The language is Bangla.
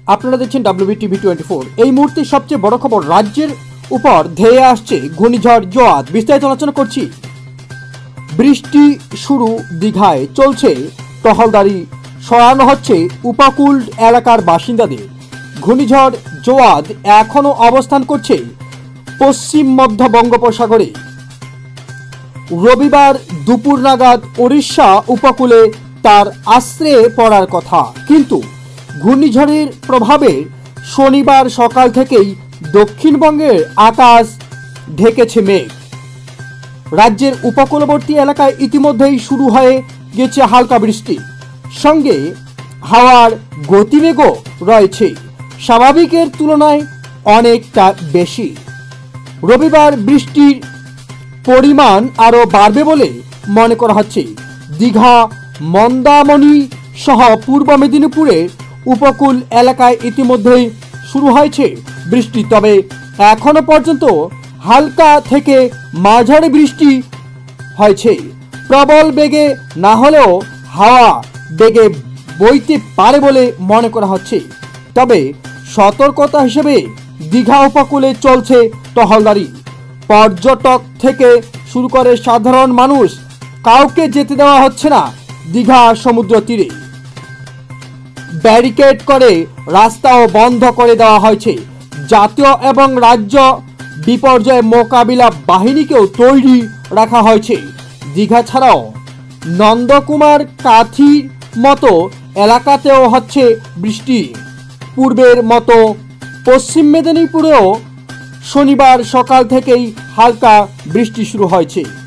আপনারা দেখছেন WBTV24। এই মুহূর্তে সবচেয়ে বড় খবর, রাজ্যের উপর ধেয়ে আসছে ঘূর্ণিঝড় জোয়াদ। বিস্তারিত আলোচনা করছি। বৃষ্টি শুরু, দীঘায় চলছে টহলদারি, সরানো হচ্ছে উপকূল এলাকার বাসিন্দাদের। ঘূর্ণিঝড় জোয়াদ এখনও অবস্থান করছে পশ্চিম মধ্য বঙ্গোপসাগরে। রবিবার দুপুর নাগাদ ওড়িশা উপকূলে তার আশ্রয়ে পড়ার কথা, কিন্তু ঘূর্ণিঝড়ের প্রভাবে শনিবার সকাল থেকেই দক্ষিণবঙ্গের আকাশ ঢেকেছে মেঘ। রাজ্যের উপকূলবর্তী এলাকায় ইতিমধ্যেই শুরু হয়ে গেছে হালকা বৃষ্টি, সঙ্গে হাওয়ার গতিবেগও রয়েছে স্বাভাবিকের তুলনায় অনেকটা বেশি। রবিবার বৃষ্টির পরিমাণ আরও বাড়বে বলে মনে করা হচ্ছে। দীঘা, মন্দারমণি সহ পূর্ব মেদিনীপুরের উপকূল এলাকায় ইতিমধ্যেই শুরু হয়েছে বৃষ্টি, তবে এখনো পর্যন্ত হালকা থেকে মাঝারি বৃষ্টি হয়েছে। প্রবল বেগে না হলেও হাওয়া বেগে বইতে পারে বলে মনে করা হচ্ছে। তবে সতর্কতা হিসেবে দীঘা উপকূলে চলছে টহলদারি। পর্যটক থেকে শুরু করে সাধারণ মানুষ কাউকে যেতে দেওয়া হচ্ছে না দীঘা সমুদ্র তীরে। ব্যারিকেড করে রাস্তাও বন্ধ করে দেওয়া হয়েছে। জাতীয় এবং রাজ্য বিপর্যয় মোকাবিলা বাহিনীকেও তৈরি রাখা হয়েছে। দীঘা ছাড়াও নন্দকুমার, কাথির মতো এলাকাতেও হচ্ছে বৃষ্টি। পূর্বের মতো পশ্চিম মেদিনীপুরেও শনিবার সকাল থেকেই হালকা বৃষ্টি শুরু হয়েছে।